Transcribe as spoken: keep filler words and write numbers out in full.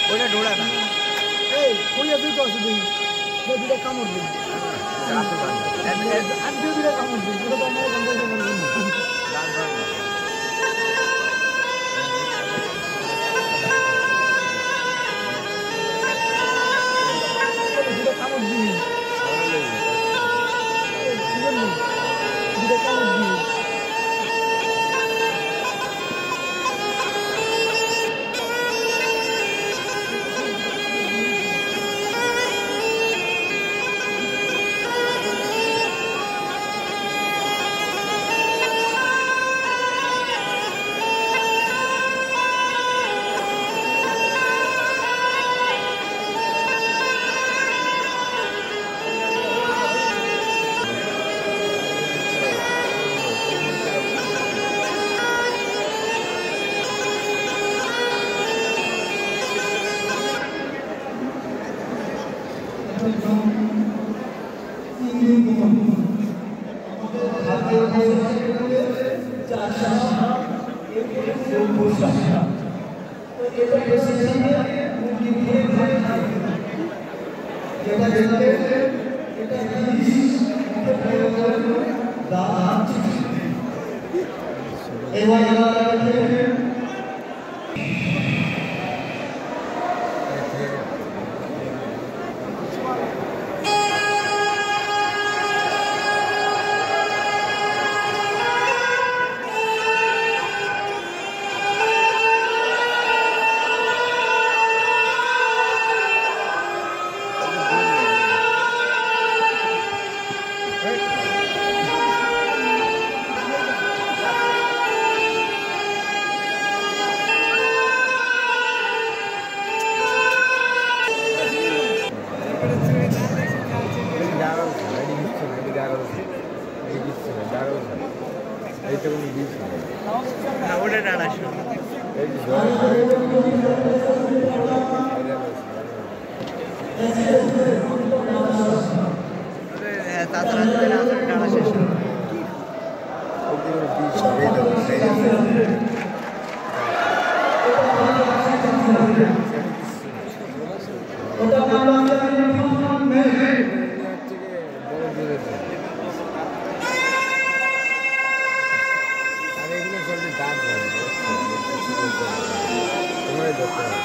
ওটা ডোড়া না এই কইয়া দুই তো আছে দুই দুইটা কামড় দিই আর দুই দুইটা কামড় দিই পুরো তো আমরা কামড় দিই দান দান দুইটা কামড় দিই দুইটা কামড় দিই Gracias.